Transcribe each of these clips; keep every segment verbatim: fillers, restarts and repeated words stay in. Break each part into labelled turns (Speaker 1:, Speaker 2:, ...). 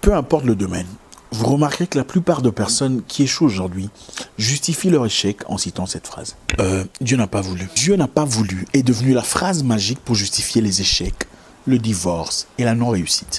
Speaker 1: Peu importe le domaine, vous remarquerez que la plupart de personnes qui échouent aujourd'hui justifient leur échec en citant cette phrase. Euh, Dieu n'a pas voulu. Dieu n'a pas voulu est devenu la phrase magique pour justifier les échecs, le divorce et la non-réussite.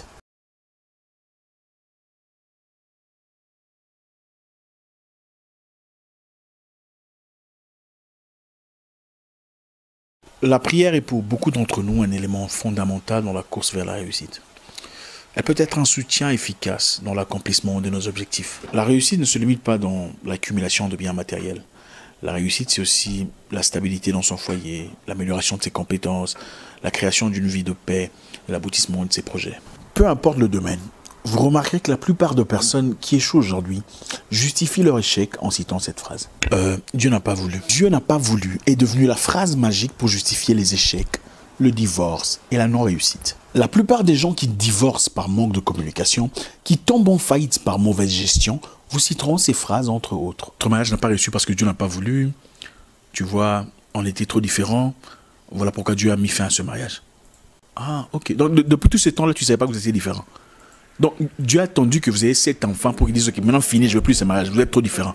Speaker 1: La prière est pour beaucoup d'entre nous un élément fondamental dans la course vers la réussite. Elle peut être un soutien efficace dans l'accomplissement de nos objectifs. La réussite ne se limite pas dans l'accumulation de biens matériels. La réussite, c'est aussi la stabilité dans son foyer, l'amélioration de ses compétences, la création d'une vie de paix et l'aboutissement de ses projets. Peu importe le domaine, vous remarquerez que la plupart de personnes qui échouent aujourd'hui justifient leur échec en citant cette phrase. Euh, Dieu n'a pas voulu. Dieu n'a pas voulu est devenu la phrase magique pour justifier les échecs, le divorce et la non-réussite. La plupart des gens qui divorcent par manque de communication, qui tombent en faillite par mauvaise gestion, vous citeront ces phrases entre autres. Ton mariage n'a pas réussi parce que Dieu n'a pas voulu. Tu vois, on était trop différents. Voilà pourquoi Dieu a mis fin à ce mariage. Ah, ok. Donc, de, depuis tout ce temps-là, tu ne savais pas que vous étiez différents. Donc, Dieu a attendu que vous ayez sept enfants pour qu'il dise, ok, maintenant fini, je ne veux plus ce mariage, vous êtes trop différents.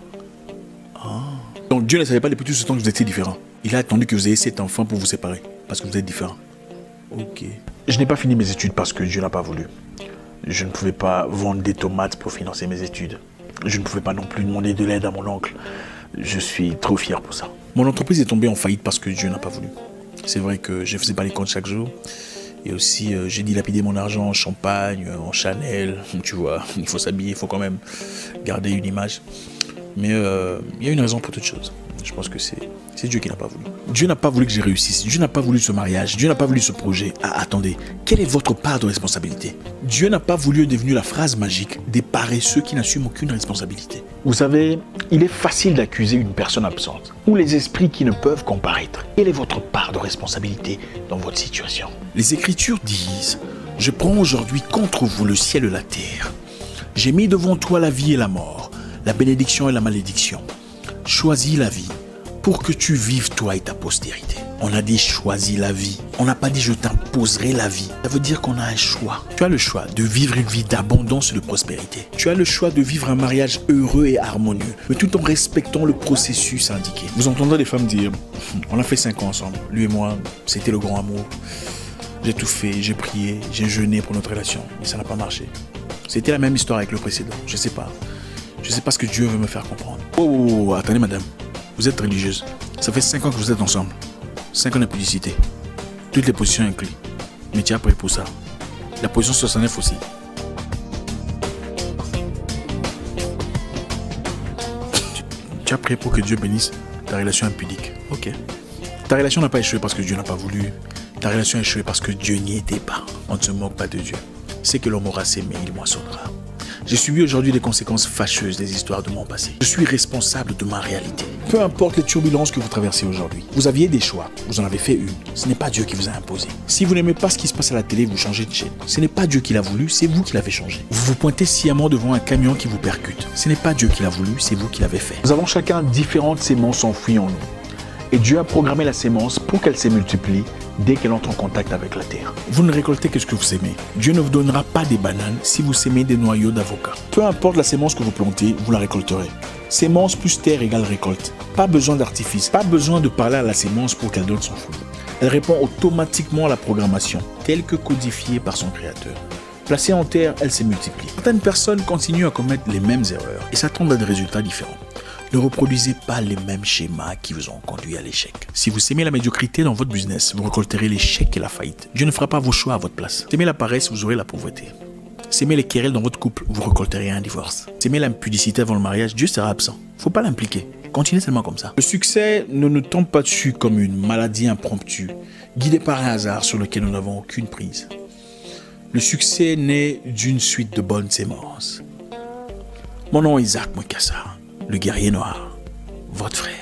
Speaker 1: Ah. Donc, Dieu ne savait pas depuis tout ce temps que vous étiez différents. Il a attendu que vous ayez sept enfants pour vous séparer, parce que vous êtes différents. Ok. Je n'ai pas fini mes études parce que Dieu n'a pas voulu. Je ne pouvais pas vendre des tomates pour financer mes études. Je ne pouvais pas non plus demander de l'aide à mon oncle. Je suis trop fier pour ça. Mon entreprise est tombée en faillite parce que Dieu n'a pas voulu. C'est vrai que je ne faisais pas les comptes chaque jour. Et aussi, euh, j'ai dilapidé mon argent en champagne, en Chanel. Tu vois, il faut s'habiller, il faut quand même garder une image. Mais euh, il y a une raison pour toute chose. Je pense que c'est Dieu qui n'a pas voulu. Dieu n'a pas voulu que je réussisse. Dieu n'a pas voulu ce mariage. Dieu n'a pas voulu ce projet. Ah, attendez, quelle est votre part de responsabilité? Dieu n'a pas voulu est devenu la phrase magique des paresseux qui n'assument aucune responsabilité. Vous savez, il est facile d'accuser une personne absente ou les esprits qui ne peuvent comparaître. Quelle est votre part de responsabilité dans votre situation? Les Écritures disent « Je prends aujourd'hui contre vous le ciel et la terre. J'ai mis devant toi la vie et la mort, la bénédiction et la malédiction. Choisis la vie pour que tu vives toi et ta postérité. » On a dit choisis la vie. On n'a pas dit je t'imposerai la vie. Ça veut dire qu'on a un choix. Tu as le choix de vivre une vie d'abondance et de prospérité. Tu as le choix de vivre un mariage heureux et harmonieux, mais tout en respectant le processus indiqué. Vous entendrez des femmes dire on a fait cinq ans ensemble. Lui et moi, c'était le grand amour. J'ai tout fait, j'ai prié, j'ai jeûné pour notre relation, mais ça n'a pas marché. C'était la même histoire avec le précédent. Je sais pas. Je sais pas ce que Dieu veut me faire comprendre. Oh, oh, oh, oh attendez madame. Vous êtes religieuse. Ça fait cinq ans que vous êtes ensemble. cinq ans d'impudicité. Toutes les positions incluses. Mais tu as prié pour ça. La position soixante-neuf aussi. Tu, tu as prié pour que Dieu bénisse ta relation impudique. Ok. Ta relation n'a pas échoué parce que Dieu n'a pas voulu. Ta relation a échoué parce que Dieu n'y était pas. On ne se moque pas de Dieu. C'est que l'homme aura sémé, il moissonnera. J'ai subi aujourd'hui les conséquences fâcheuses des histoires de mon passé. Je suis responsable de ma réalité. Peu importe les turbulences que vous traversez aujourd'hui, vous aviez des choix, vous en avez fait une. Ce n'est pas Dieu qui vous a imposé. Si vous n'aimez pas ce qui se passe à la télé, vous changez de chaîne. Ce n'est pas Dieu qui l'a voulu, c'est vous qui l'avez changé. Vous vous pointez sciemment devant un camion qui vous percute. Ce n'est pas Dieu qui l'a voulu, c'est vous qui l'avez fait. Nous avons chacun différentes sémences enfouies en nous. Et Dieu a programmé la sémence pour qu'elle se multiplie dès qu'elle entre en contact avec la terre. Vous ne récoltez que ce que vous sémez. Dieu ne vous donnera pas des bananes si vous sémez des noyaux d'avocat. Peu importe la sémence que vous plantez, vous la récolterez. Sémence plus terre égale récolte. Pas besoin d'artifice, pas besoin de parler à la sémence pour qu'elle donne son fruit. Elle répond automatiquement à la programmation, telle que codifiée par son créateur. Placée en terre, elle se multiplie. Certaines personnes continuent à commettre les mêmes erreurs et s'attendent à des résultats différents. Ne reproduisez pas les mêmes schémas qui vous ont conduit à l'échec. Si vous sémez la médiocrité dans votre business, vous récolterez l'échec et la faillite. Dieu ne fera pas vos choix à votre place. Sémez la paresse, vous aurez la pauvreté. Sémez les querelles dans votre couple, vous récolterez un divorce. Sémez l'impudicité avant le mariage, Dieu sera absent. Faut pas l'impliquer. Continuez seulement comme ça. Le succès ne nous tombe pas dessus comme une maladie impromptue, guidée par un hasard sur lequel nous n'avons aucune prise. Le succès naît d'une suite de bonnes sémences. Mon nom est Isaac Mwekassa, le guerrier noir, votre frère.